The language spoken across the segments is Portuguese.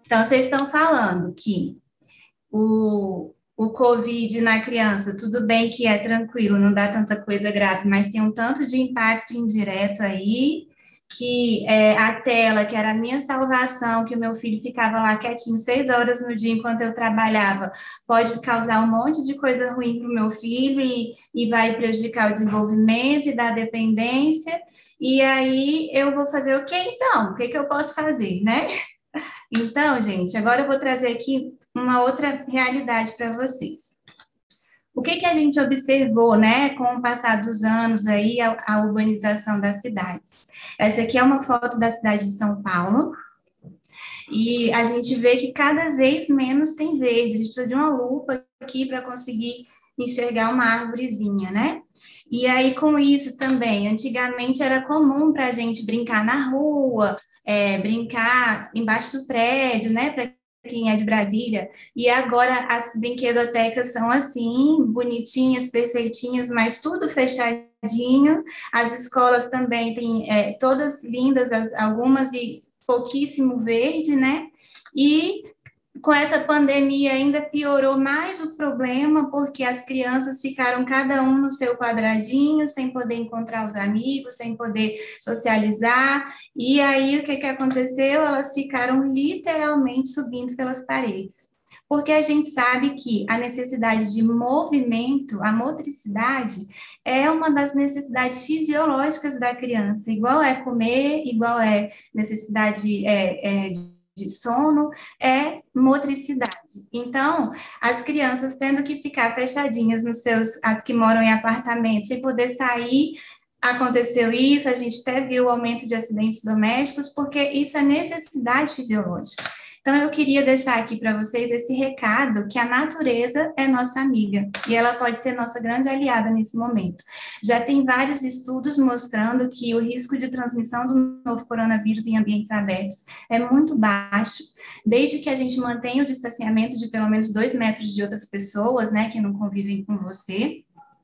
Então, vocês estão falando que o COVID na criança, tudo bem que é tranquilo, não dá tanta coisa grave, mas tem um tanto de impacto indireto aí, que a tela, que era a minha salvação, que o meu filho ficava lá quietinho 6 horas no dia enquanto eu trabalhava, pode causar um monte de coisa ruim para o meu filho e vai prejudicar o desenvolvimento e dar dependência. E aí eu vou fazer o quê então? O que que eu posso fazer, né? Então, gente, agora eu vou trazer aqui uma outra realidade para vocês. O que que a gente observou, né, com o passar dos anos aí, a urbanização das cidades? Essa aqui é uma foto da cidade de São Paulo, e a gente vê que cada vez menos tem verde. A gente precisa de uma lupa aqui para conseguir enxergar uma árvorezinha, né? E aí, com isso também, antigamente era comum para a gente brincar na rua, brincar embaixo do prédio, né? Para quem é de Brasília. E agora as brinquedotecas são assim, bonitinhas, perfeitinhas, mas tudo fechadinho. As escolas também têm todas lindas, algumas e pouquíssimo verde, né? E com essa pandemia ainda piorou mais o problema, porque as crianças ficaram cada um no seu quadradinho, sem poder encontrar os amigos, sem poder socializar. E aí o que que aconteceu? Elas ficaram literalmente subindo pelas paredes. Porque a gente sabe que a necessidade de movimento, a motricidade, é uma das necessidades fisiológicas da criança, igual é comer, igual é necessidade de sono, é motricidade. Então, as crianças tendo que ficar fechadinhas nos seus, as que moram em apartamentos, sem poder sair, aconteceu isso, a gente até viu o aumento de acidentes domésticos, porque isso é necessidade fisiológica. Então, eu queria deixar aqui para vocês esse recado que a natureza é nossa amiga e ela pode ser nossa grande aliada nesse momento. Já tem vários estudos mostrando que o risco de transmissão do novo coronavírus em ambientes abertos é muito baixo, desde que a gente mantenha o distanciamento de pelo menos 2 metros de outras pessoas, né, que não convivem com você.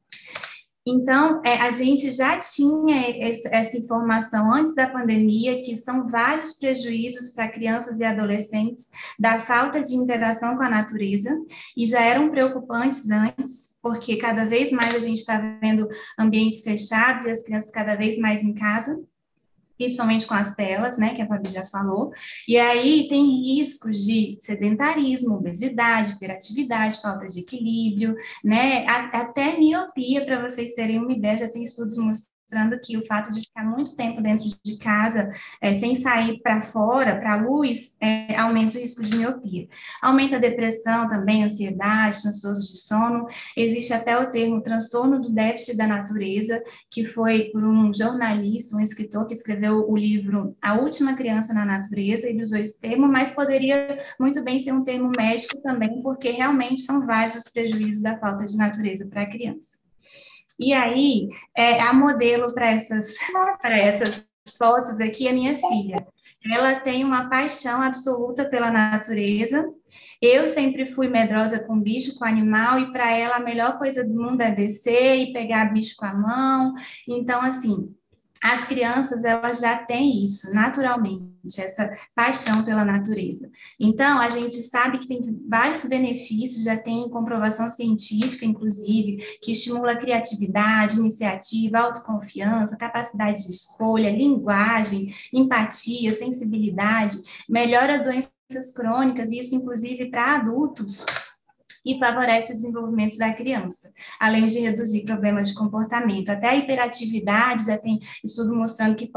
Então, a gente já tinha essa informação antes da pandemia, que são vários prejuízos para crianças e adolescentes da falta de interação com a natureza, e já eram preocupantes antes, porque cada vez mais a gente está vendo ambientes fechados e as crianças cada vez mais em casa, principalmente com as telas, né, que a Fabi já falou, e aí tem riscos de sedentarismo, obesidade, hiperatividade, falta de equilíbrio, né, até miopia, para vocês terem uma ideia, já tem estudos mostrando que o fato de ficar muito tempo dentro de casa, sem sair para fora, para a luz, aumenta o risco de miopia. Aumenta a depressão também, ansiedade, transtornos de sono, existe até o termo transtorno do déficit da natureza, que foi por um jornalista, um escritor que escreveu o livro A Última Criança na Natureza, ele usou esse termo, mas poderia muito bem ser um termo médico também, porque realmente são vários os prejuízos da falta de natureza para a criança. E aí, a modelo para essas fotos aqui é minha filha. Ela tem uma paixão absoluta pela natureza. Eu sempre fui medrosa com bicho, com animal, e para ela a melhor coisa do mundo é descer e pegar bicho com a mão. Então, assim, as crianças, elas já têm isso naturalmente, essa paixão pela natureza. Então, a gente sabe que tem vários benefícios, já tem comprovação científica, inclusive, que estimula a criatividade, iniciativa, autoconfiança, capacidade de escolha, linguagem, empatia, sensibilidade, melhora doenças crônicas, e isso, inclusive, para adultos, e favorece o desenvolvimento da criança, além de reduzir problemas de comportamento. Até a hiperatividade, já tem estudo mostrando que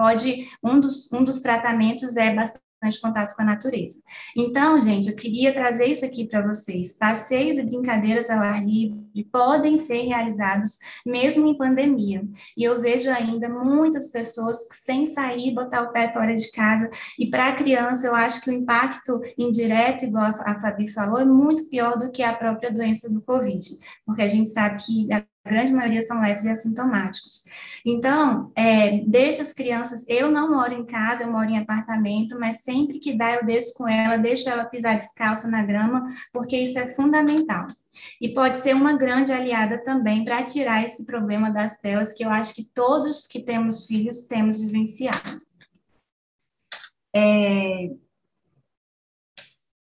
um dos tratamentos é bastante contato com a natureza. Então, gente, eu queria trazer isso aqui para vocês. Passeios e brincadeiras ao ar livre podem ser realizados mesmo em pandemia. E eu vejo ainda muitas pessoas sem sair, botar o pé fora de casa. E para a criança, eu acho que o impacto indireto, igual a Fabi falou, é muito pior do que a própria doença do Covid, porque a gente sabe que a grande maioria são leves e assintomáticos. Então, deixa as crianças, eu não moro em casa, eu moro em apartamento, mas sempre que dá eu desço com ela, deixo ela pisar descalça na grama, porque isso é fundamental. E pode ser uma grande aliada também para tirar esse problema das telas, que eu acho que todos que temos filhos temos vivenciado.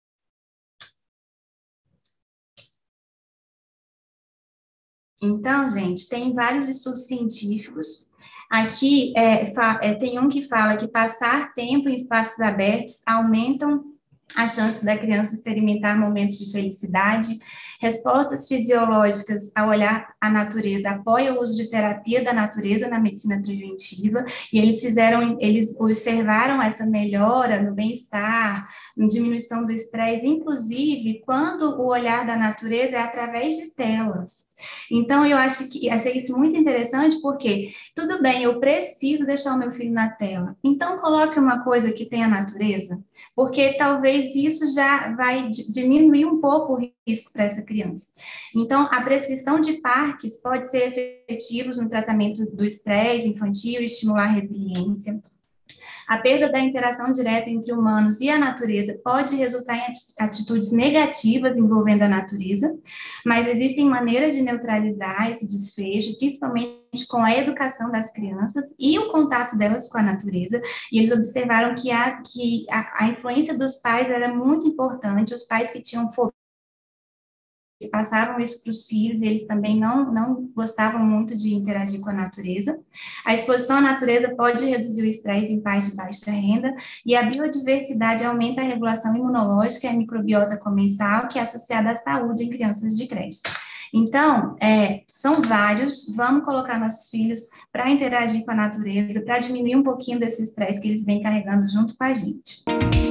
Então, gente, tem vários estudos científicos. Aqui tem um que fala que passar tempo em espaços abertos aumentam a chance da criança experimentar momentos de felicidade. Respostas fisiológicas ao olhar a natureza apoiam o uso de terapia da natureza na medicina preventiva, e eles observaram essa melhora no bem-estar, na diminuição do estresse, inclusive quando o olhar da natureza é através de telas. Então, achei isso muito interessante, porque tudo bem, eu preciso deixar o meu filho na tela. Então, coloque uma coisa que tenha natureza, porque talvez isso já vai diminuir um pouco o risco para essa criança. Então, a prescrição de parques pode ser efetiva no tratamento do estresse infantil e estimular a resiliência. A perda da interação direta entre humanos e a natureza pode resultar em atitudes negativas envolvendo a natureza, mas existem maneiras de neutralizar esse desfecho, principalmente com a educação das crianças e o contato delas com a natureza, e eles observaram que a influência dos pais era muito importante. Os pais que tinham fobia passavam isso para os filhos, e eles também não gostavam muito de interagir com a natureza. A exposição à natureza pode reduzir o estresse em pais de baixa renda, e a biodiversidade aumenta a regulação imunológica e a microbiota comensal, que é associada à saúde em crianças de creche. Então, são vários, vamos colocar nossos filhos para interagir com a natureza, para diminuir um pouquinho desse estresse que eles vêm carregando junto com a gente.